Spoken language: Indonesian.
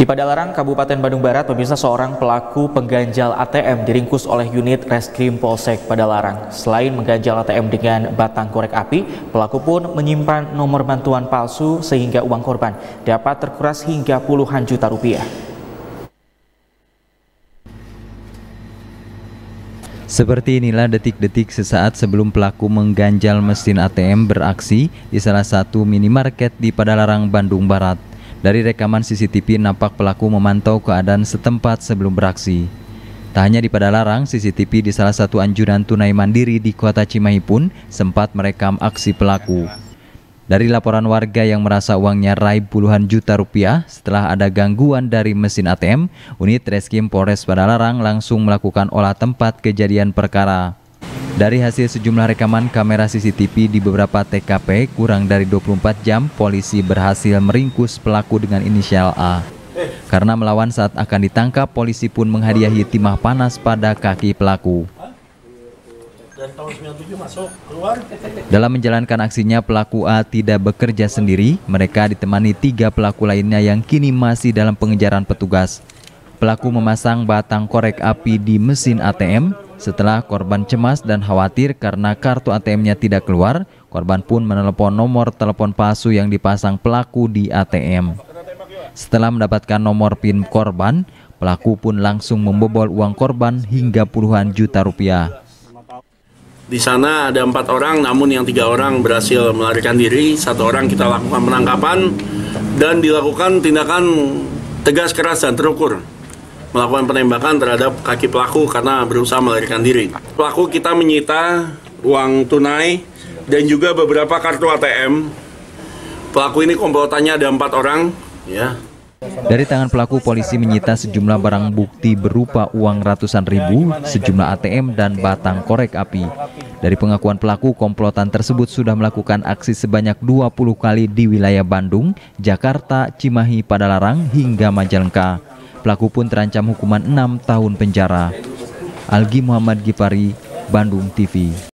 Di Padalarang, Kabupaten Bandung Barat, pemirsa, seorang pelaku pengganjal ATM diringkus oleh unit Reskrim Polsek Padalarang. Selain mengganjal ATM dengan batang korek api, pelaku pun menyimpan nomor bantuan palsu sehingga uang korban dapat terkuras hingga puluhan juta rupiah. Seperti inilah detik-detik sesaat sebelum pelaku mengganjal mesin ATM beraksi di salah satu minimarket di Padalarang, Bandung Barat. Dari rekaman CCTV nampak pelaku memantau keadaan setempat sebelum beraksi. Tak hanya di Padalarang, CCTV di salah satu anjuran tunai mandiri di Kota Cimahi pun sempat merekam aksi pelaku. Dari laporan warga yang merasa uangnya raib puluhan juta rupiah setelah ada gangguan dari mesin ATM, unit Reskrim Polres Padalarang langsung melakukan olah tempat kejadian perkara. Dari hasil sejumlah rekaman kamera CCTV di beberapa TKP, kurang dari 24 jam, polisi berhasil meringkus pelaku dengan inisial A. Karena melawan saat akan ditangkap, polisi pun menghadiahi timah panas pada kaki pelaku. Dalam menjalankan aksinya, pelaku A tidak bekerja sendiri. Mereka ditemani 3 pelaku lainnya yang kini masih dalam pengejaran petugas. Pelaku memasang batang korek api di mesin ATM. Setelah korban cemas dan khawatir karena kartu ATM-nya tidak keluar, korban pun menelepon nomor telepon palsu yang dipasang pelaku di ATM. Setelah mendapatkan nomor PIN korban, pelaku pun langsung membobol uang korban hingga puluhan juta rupiah. Di sana ada 4 orang, namun yang 3 orang berhasil melarikan diri. 1 orang kita lakukan penangkapan dan dilakukan tindakan tegas, keras, dan terukur. Melakukan penembakan terhadap kaki pelaku karena berusaha melarikan diri. Pelaku kita menyita uang tunai dan juga beberapa kartu ATM. Pelaku ini komplotannya ada 4 orang. Ya. Dari tangan pelaku, polisi menyita sejumlah barang bukti berupa uang ratusan ribu, sejumlah ATM, dan batang korek api. Dari pengakuan pelaku, komplotan tersebut sudah melakukan aksi sebanyak 20 kali di wilayah Bandung, Jakarta, Cimahi, Padalarang, hingga Majalengka. Pelaku pun terancam hukuman 6 tahun penjara. Algi Muhammad Gipari, Bandung TV.